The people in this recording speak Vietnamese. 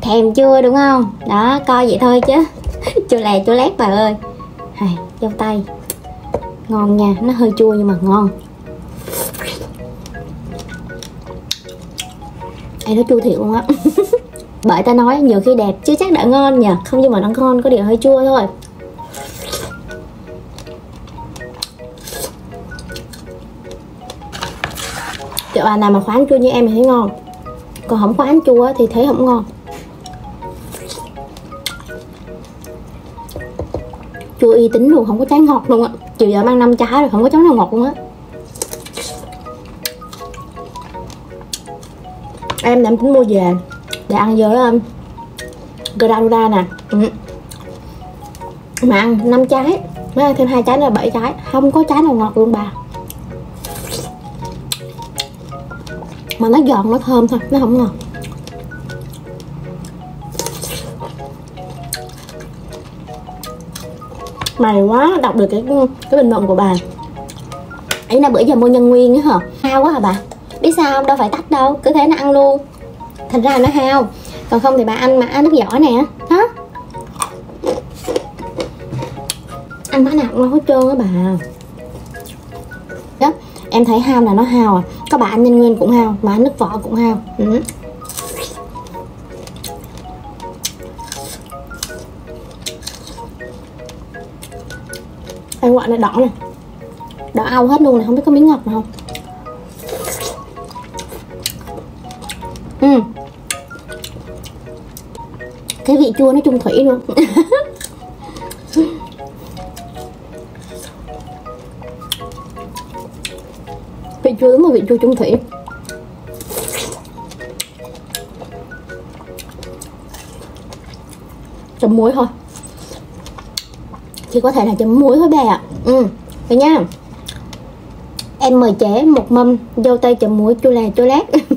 thèm chưa đúng không? Đó, coi vậy thôi chứ chua lè chua lét bà ơi. Hay, dâu tây ngon nha, nó hơi chua nhưng mà ngon. Ê, nó chua thiệt luôn á bởi ta nói nhiều khi đẹp chứ chắc đã ngon nhờ. Không, nhưng mà nó ngon, có điều hơi chua thôi. Chợ bà nào mà khoái ăn chua như em thì thấy ngon, còn không khoái ăn chua thì thấy không ngon. Chua uy tín luôn, không có trái ngọt luôn á. Chiều giờ mang 5 trái rồi không có trái nào ngọt luôn á. Em đang tính mua về để ăn với Granula nè. Mà ăn 5 trái, mới ăn thêm 2 trái nữa là 7 trái, không có trái nào ngọt luôn bà. Mà nó giòn, nó thơm thôi, nó không ngọt. May quá đọc được cái bình luận của bà. Ý là bữa giờ mua nhân nguyên á hả? Hao quá hả bà? Biết sao không? Đâu phải tách đâu, cứ thế nó ăn luôn. Thành ra nó hao. Còn không thì bà ăn mà ăn nước vỏ nè. Hả? Ăn bả nào cũng hết trơn á bà. Đó, em thấy hao là nó hao à. Có bà ăn nhân nguyên cũng hao, mà ăn nước vỏ cũng hao. Đây quả này đỏ này, đỏ au hết luôn này, không biết có miếng ngọt nào không. Cái vị chua nó chung thủy luôn vị chua đúng là vị chua chung thủy. Chấm muối thôi, chỉ có thể là chấm muối thôi bà ạ. Vậy nha, em mời chế một mâm dâu tây chấm muối chua lè chua lét